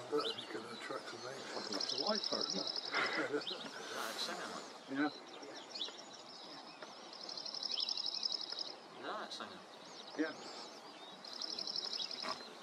But if you can attract a mate. It's a wiper, isn't it? It's singing. Yeah. Yeah, it's singing. Yeah.